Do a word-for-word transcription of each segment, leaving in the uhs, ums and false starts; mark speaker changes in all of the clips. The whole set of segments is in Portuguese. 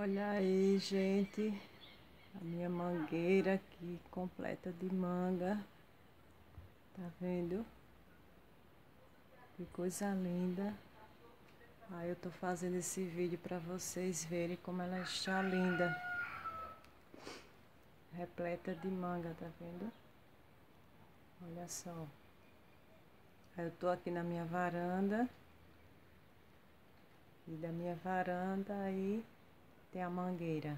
Speaker 1: Olha aí, gente, a minha mangueira aqui completa de manga. Tá vendo? Que coisa linda. Aí eu tô fazendo esse vídeo para vocês verem como ela está linda. Repleta de manga, tá vendo? Olha só. Aí eu tô aqui na minha varanda. E da minha varanda aí tem a mangueira.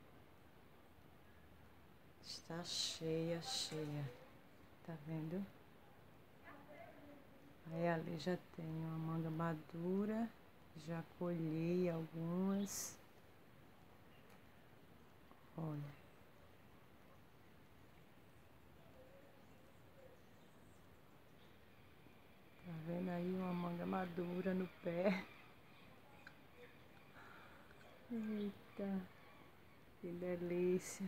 Speaker 1: Está cheia, cheia. Tá vendo? Aí ali já tem uma manga madura. Já colhei algumas. Olha. Tá vendo aí uma manga madura no pé? Eita, que delícia.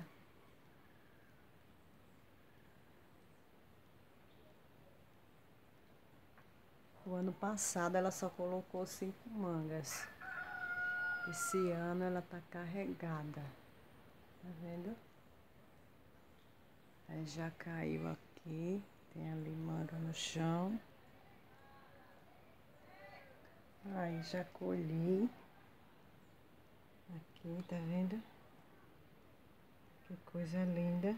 Speaker 1: O ano passado ela só colocou cinco mangas. Esse ano ela tá carregada. Tá vendo? Aí já caiu aqui. Tem ali manga no chão. Aí já colhi. Aqui, tá vendo? Que coisa linda.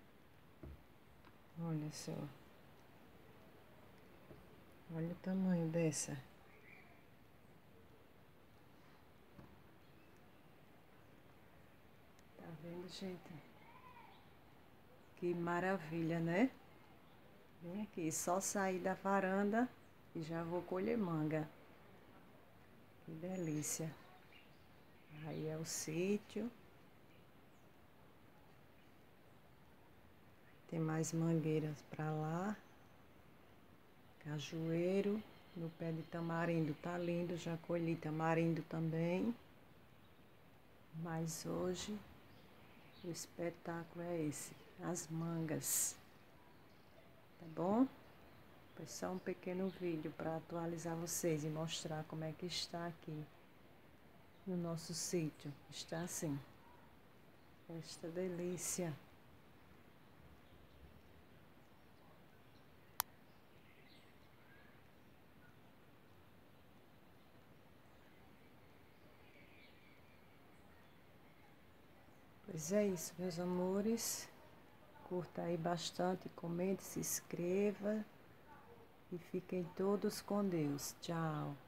Speaker 1: Olha só. Olha o tamanho dessa. Tá vendo, gente? Que maravilha, né? Vem aqui, só sair da varanda e já vou colher manga. Que delícia. Aí é o sítio. Tem mais mangueiras pra lá. Cajueiro. No pé de tamarindo tá lindo, já colhi tamarindo também. Mas hoje o espetáculo é esse, as mangas. Tá bom? Foi só um pequeno vídeo para atualizar vocês e mostrar como é que está aqui no nosso sítio. Está assim. Esta delícia. Pois é isso, meus amores. Curta aí bastante, comente, se inscreva e fiquem todos com Deus. Tchau.